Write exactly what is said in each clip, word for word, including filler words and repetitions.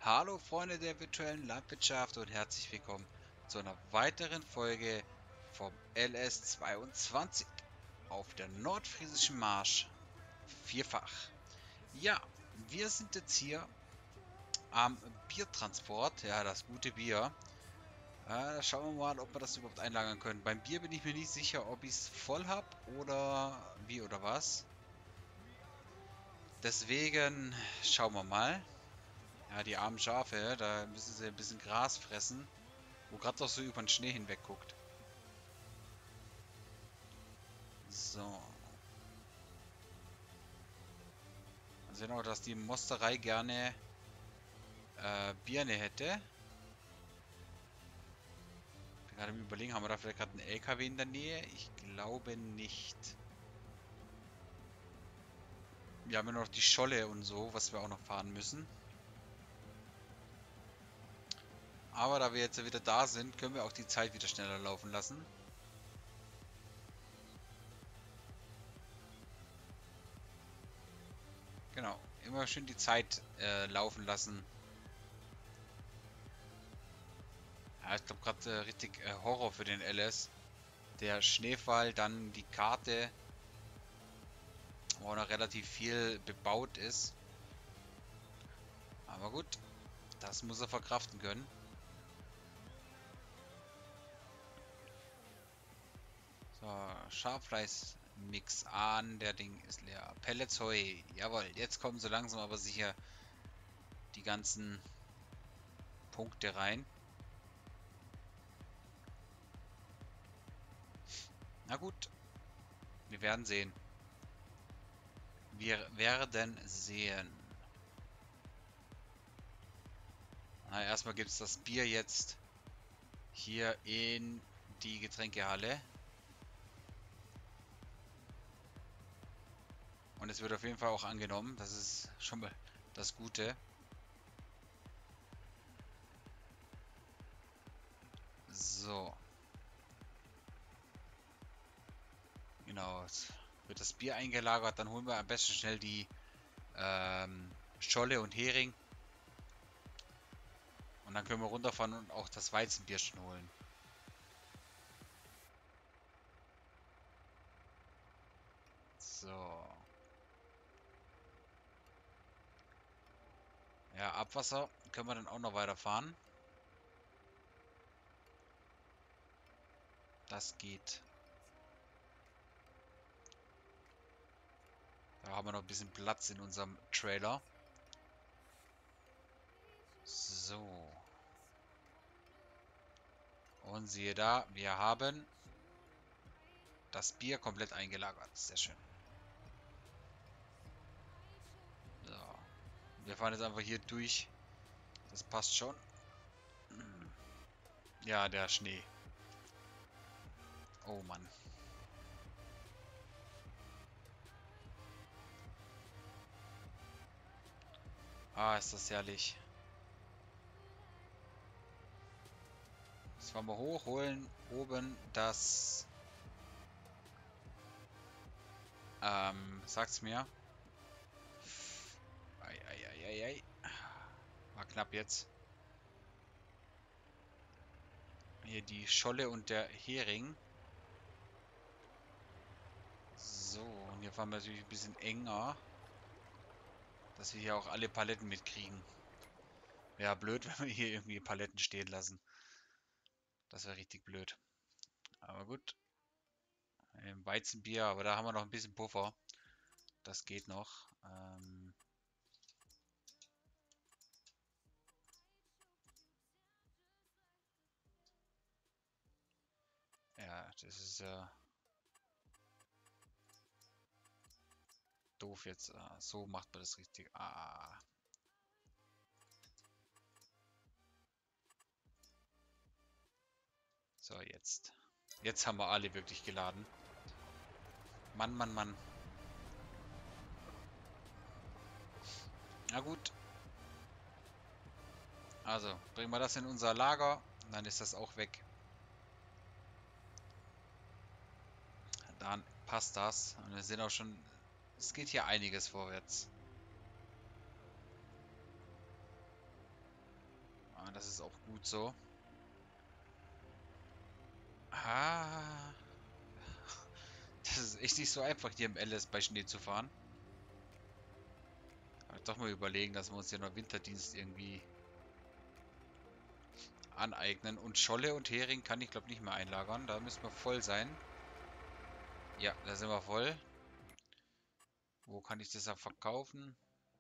Hallo Freunde der virtuellen Landwirtschaft und herzlich willkommen zu einer weiteren Folge vom L S zweiundzwanzig auf der Nordfriesischen Marsch vierfach. Ja, wir sind jetzt hier am Biertransport, ja, das gute Bier. Äh, schauen wir mal, ob wir das überhaupt einlagern können. Beim Bier bin ich mir nicht sicher, ob ich es voll habe oder wie oder was. Deswegen schauen wir mal. Ja, die armen Schafe, da müssen sie ein bisschen Gras fressen. Wo gerade doch so über den Schnee hinweg guckt. So. Man sieht auch, dass die Mosterei gerne äh, Birne hätte. Bin gerade im Überlegen, haben wir da vielleicht gerade einen L K W in der Nähe? Ich glaube nicht. Wir haben ja noch die Scholle und so, was wir auch noch fahren müssen. Aber da wir jetzt wieder da sind, können wir auch die Zeit wieder schneller laufen lassen. Genau. Immer schön die Zeit äh, laufen lassen. Ja, ich glaube gerade äh, richtig äh, Horror für den L S. Der Schneefall, dann die Karte, wo noch relativ viel bebaut ist. Aber gut, das muss er verkraften können. So, Schaffleisch-Mix an, der Ding ist leer. Pellets Heu, jawohl, jetzt kommen so langsam aber sicher die ganzen Punkte rein. Na gut, wir werden sehen. Wir werden sehen. Na, erstmal gibt es das Bier jetzt hier in die Getränkehalle. Und es wird auf jeden Fall auch angenommen. Das ist schon mal das Gute. So. Genau. Jetzt wird das Bier eingelagert. Dann holen wir am besten schnell die ähm, Scholle und Hering. Und dann können wir runterfahren und auch das Weizenbier schon holen. So. Ja, Abwasser können wir dann auch noch weiterfahren. Das geht. Da haben wir noch ein bisschen Platz in unserem Trailer. So. Und siehe da, wir haben das Bier komplett eingelagert. Sehr schön. So. Wir fahren jetzt einfach hier durch. Das passt schon. Ja, der Schnee. Oh Mann. Ah, ist das herrlich. Jetzt fahren wir hoch, holen oben das... Ähm, sag's mir. Eieieiei. War knapp jetzt. Hier die Scholle und der Hering. So, und hier fahren wir natürlich ein bisschen enger. Dass wir hier auch alle Paletten mitkriegen. Wäre blöd, wenn wir hier irgendwie Paletten stehen lassen. Das wäre richtig blöd. Aber gut. Ein Weizenbier, aber da haben wir noch ein bisschen Puffer. Das geht noch. Ähm ja, das ist ja äh, doof jetzt. Ah, so macht man das richtig. Ah. So, jetzt. Jetzt haben wir alle wirklich geladen. Mann, Mann, Mann. Na gut. Also, bringen wir das in unser Lager. Dann ist das auch weg. Dann passt das. Und wir sehen auch schon, es geht hier einiges vorwärts. Ah, das ist auch gut so. Ah, das ist echt nicht so einfach, hier im L S bei Schnee zu fahren. Aber doch mal überlegen, dass wir uns ja noch Winterdienst irgendwie aneignen. Und Scholle und Hering kann ich, glaube nicht mehr einlagern. Da müssen wir voll sein. Ja, da sind wir voll. Wo kann ich das ja verkaufen?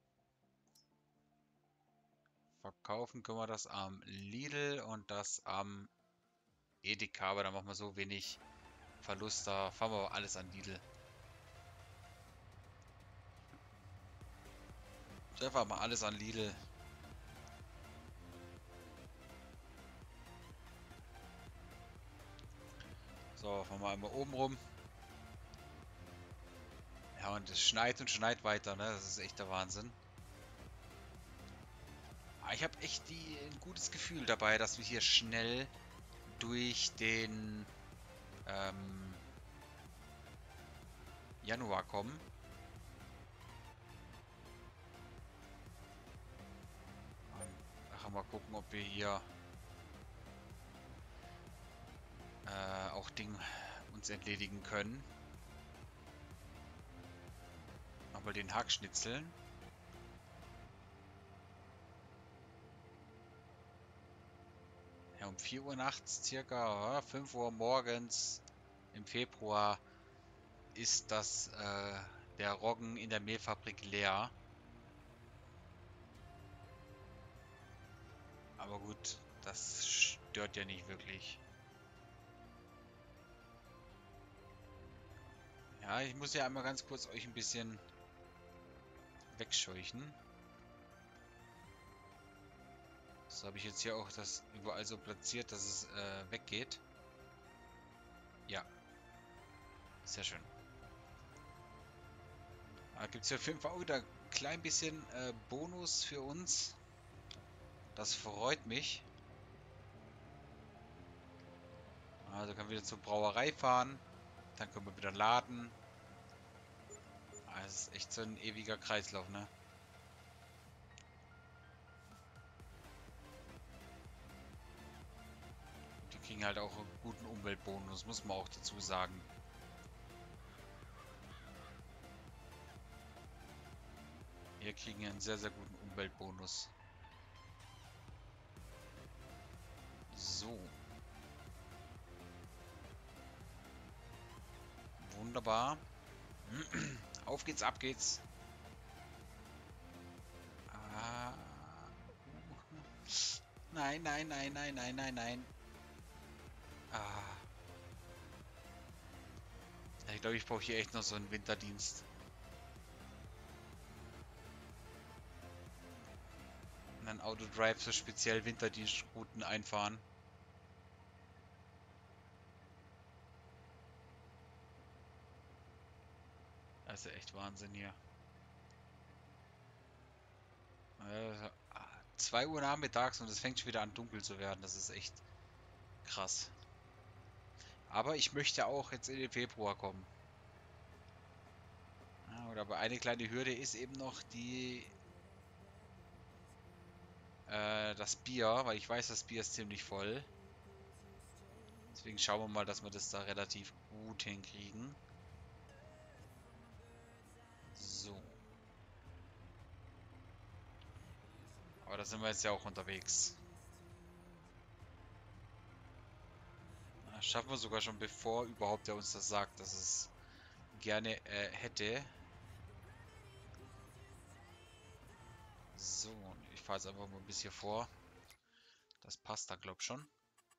Verkaufen können wir das am Lidl und das am Edeka, aber da machen wir so wenig Verlust. Da fahren wir aber alles an Lidl. Einfach mal alles an Lidl. So, fahren wir einmal oben rum. Ja, und es schneit und schneit weiter, ne? Das ist echt der Wahnsinn. Aber ich habe echt die, ein gutes Gefühl dabei, dass wir hier schnell durch den ähm, Januar kommen. Ach, mal gucken, ob wir hier äh, auch Ding uns entledigen können. Aber den Hackschnitzeln. Ja, um vier Uhr nachts, circa ja, fünf Uhr morgens im Februar ist das äh, der Roggen in der Mehlfabrik leer. Aber gut, das stört ja nicht wirklich. Ja, ich muss ja einmal ganz kurz euch ein bisschen wegscheuchen. So habe ich jetzt hier auch das überall so platziert, dass es äh, weggeht. Ja, sehr schön. Da gibt es ja auf jeden Fall auch wieder ein klein bisschen äh, Bonus für uns. Das freut mich. Also können wir wieder zur Brauerei fahren. Dann können wir wieder laden. Ah, das ist echt so ein ewiger Kreislauf, ne? Die kriegen halt auch einen guten Umweltbonus, muss man auch dazu sagen. Wir kriegen einen sehr, sehr guten Umweltbonus. So. Wunderbar. Auf geht's, ab geht's. Ah. Nein, nein, nein, nein, nein, nein, nein. Ah. Ich glaube, ich brauche hier echt noch so einen Winterdienst. Und dann Autodrive so speziell Winterdienstrouten einfahren. Das ist ja echt Wahnsinn hier. Äh, zwei Uhr nachmittags und es fängt schon wieder an dunkel zu werden. Das ist echt krass. Aber ich möchte auch jetzt in den Februar kommen. Ja, oder aber eine kleine Hürde ist eben noch die äh, das Bier, weil ich weiß, das Bier ist ziemlich voll. Deswegen schauen wir mal, dass wir das da relativ gut hinkriegen. So. Aber da sind wir jetzt ja auch unterwegs. Das schaffen wir sogar schon, bevor überhaupt er uns das sagt, dass es gerne äh, hätte. So, ich fahre jetzt einfach mal ein bisschen vor. Das passt da, glaub schon.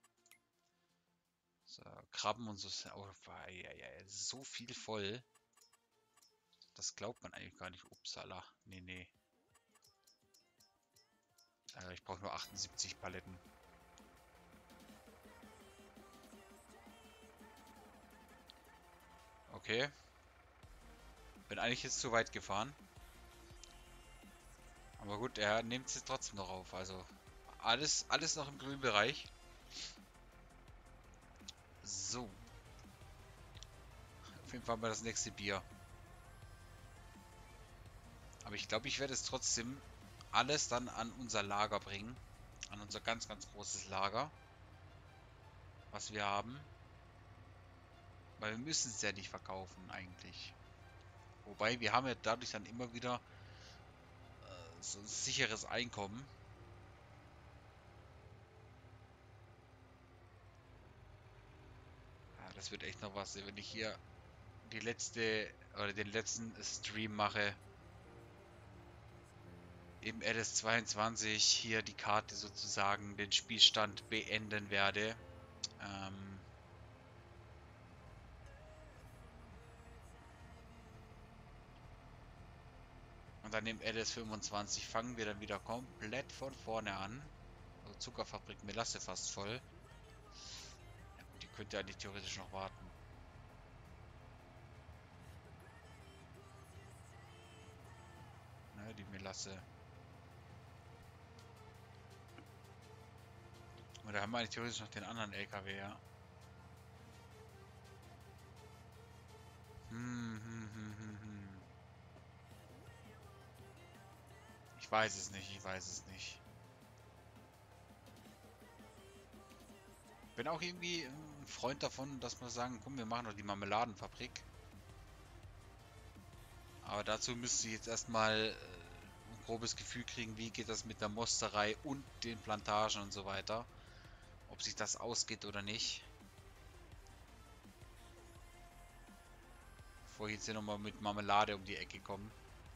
So, Krabben und so. Oh, ja, ja, so viel voll. Das glaubt man eigentlich gar nicht. Upsala. Nee, nee. Äh, ich brauche nur achtundsiebzig Paletten. Okay. Bin eigentlich jetzt zu weit gefahren. Aber gut, er nimmt es trotzdem noch auf. Also alles, alles noch im grünen Bereich. So. Auf jeden Fall mal das nächste Bier. Aber ich glaube, ich werde es trotzdem alles dann an unser Lager bringen. An unser ganz, ganz großes Lager, was wir haben. Weil wir müssen es ja nicht verkaufen eigentlich. Wobei, wir haben ja dadurch dann immer wieder äh, so ein sicheres Einkommen. Ja, das wird echt noch was, wenn ich hier die letzte oder den letzten Stream mache im L S zweiundzwanzig, hier die Karte sozusagen, den Spielstand beenden werde. Ähm, und dann im L S fünfundzwanzig fangen wir dann wieder komplett von vorne an. Also Zuckerfabrik Melasse fast voll. Ja, gut, die könnte eigentlich theoretisch noch warten. Ne, die Melasse. Und da haben wir eigentlich theoretisch noch den anderen L K W, ja. Hm, hm, hm, hm, hm. Ich weiß es nicht, ich weiß es nicht. Bin auch irgendwie ein Freund davon, dass wir sagen, komm, wir machen doch die Marmeladenfabrik. Aber dazu müsste ich jetzt erstmal äh, ein grobes Gefühl kriegen, wie geht das mit der Mosterei und den Plantagen und so weiter. Ob sich das ausgeht oder nicht. Bevor ich jetzt hier nochmal mit Marmelade um die Ecke komme.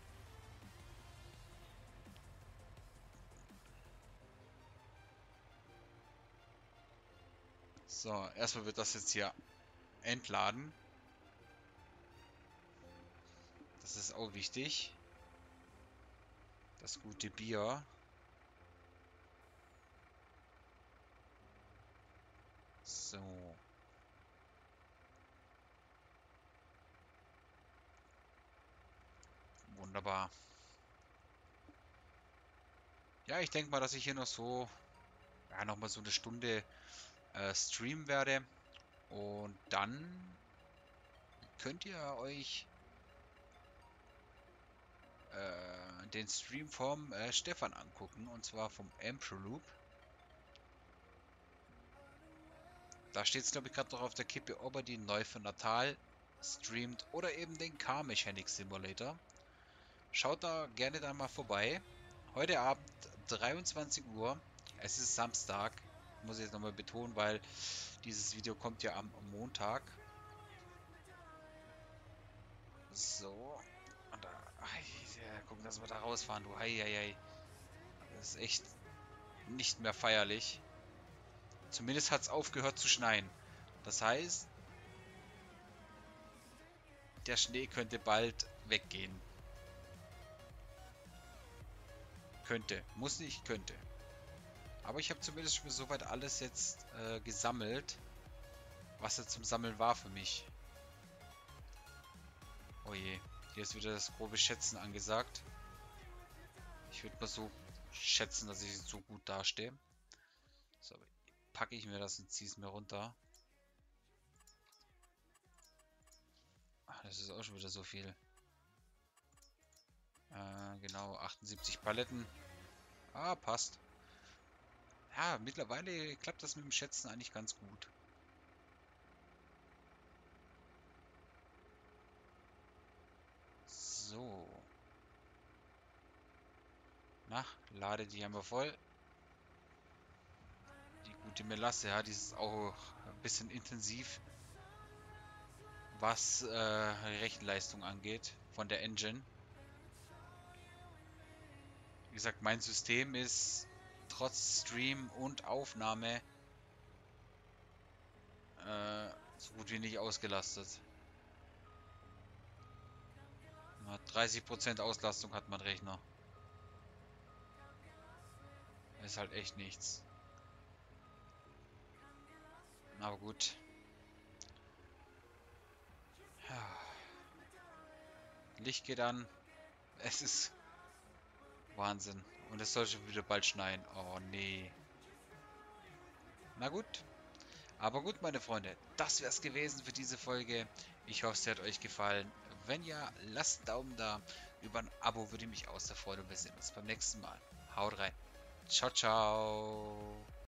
So, erstmal wird das jetzt hier entladen. Das ist auch wichtig. Das gute Bier. So. Wunderbar. Ja, ich denke mal, dass ich hier noch so, ja, noch mal so eine Stunde äh, streamen werde. Und dann könnt ihr euch äh, den Stream vom äh, Stefan angucken. Und zwar vom Emperor. Da steht es, glaube ich, gerade noch auf der Kippe, ob er die neu von Natal streamt oder eben den Car Mechanic Simulator. Schaut da gerne dann mal vorbei. Heute Abend dreiundzwanzig Uhr. Es ist Samstag. Muss ich jetzt nochmal betonen, weil dieses Video kommt ja am Montag. So. Und da, ei, ja, gucken, dass wir da rausfahren, du. Hei, hei, hei. Das ist echt nicht mehr feierlich. Zumindest hat es aufgehört zu schneien. Das heißt, der Schnee könnte bald weggehen. Könnte. Muss nicht, könnte. Aber ich habe zumindest schon soweit alles jetzt äh, gesammelt, was jetzt zum Sammeln war für mich. Oh je, hier ist wieder das grobe Schätzen angesagt. Ich würde mal so schätzen, dass ich so gut dastehe. So, packe ich mir das und ziehe es mir runter. Ach, das ist auch schon wieder so viel. Äh, genau, achtundsiebzig Paletten. Ah, passt. Ja, mittlerweile klappt das mit dem Schätzen eigentlich ganz gut. So. Na, lade die haben wir voll. Die gute Melasse, ja, die ist auch ein bisschen intensiv, was äh, Rechenleistung angeht von der Engine. Wie gesagt, mein System ist trotz Stream und Aufnahme äh, so gut wie nicht ausgelastet. dreißig Prozent Auslastung hat mein Rechner. Ist halt echt nichts. Aber gut. Ja. Licht geht an. Es ist Wahnsinn. Und es soll schon wieder bald schneien. Oh nee. Na gut. Aber gut, meine Freunde. Das wäre es gewesen für diese Folge. Ich hoffe, es hat euch gefallen. Wenn ja, lasst einen Daumen da. Über ein Abo würde mich auch sehr freuen. Und wir sehen uns beim nächsten Mal. Haut rein. Ciao, ciao.